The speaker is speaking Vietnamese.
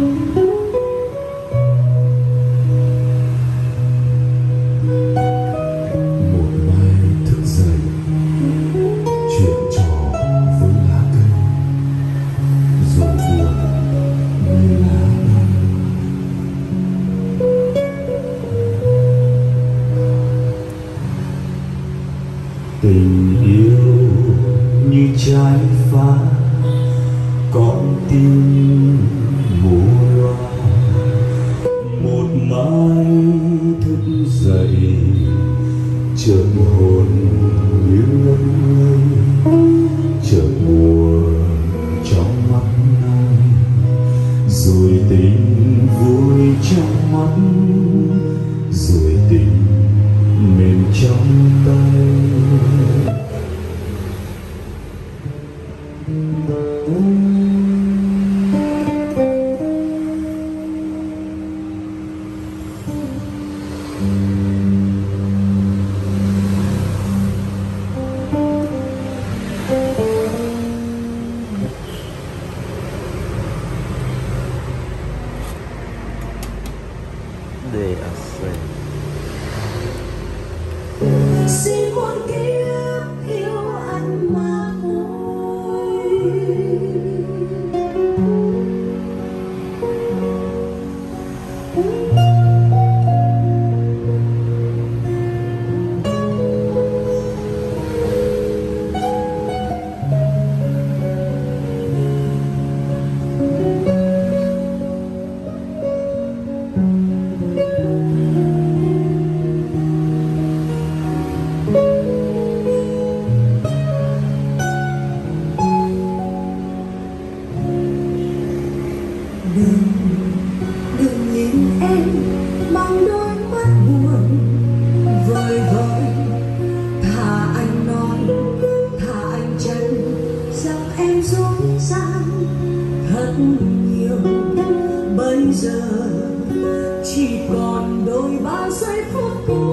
Tình yêu như trái phá con tim mùa loa, một mai thức dậy chợt hồn như ngất ngây, chợt buồn trong mắt anh, rồi tình vui trong mắt, rồi tình mềm trong tay. De hacer. Xin một kiếp yêu anh mà thôi. Đừng nhìn em bằng đôi mắt buồn vơi vợi, thà anh nói, thà anh chân rằng em dối gian thật nhiều. Bây giờ chỉ còn đôi ba giây phút.